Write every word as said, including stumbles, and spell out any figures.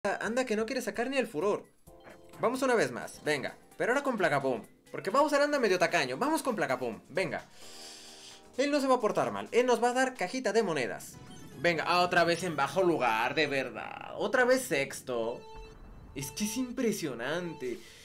Anda que no quiere sacar ni el furor. Vamos una vez más, venga. Pero ahora con Plagapum. Porque Bowser anda medio tacaño. Vamos con Plagapum, venga. Él no se va a portar mal. Él nos va a dar cajita de monedas. Venga, ah, otra vez en bajo lugar, de verdad. Otra vez sexto. Es que es impresionante.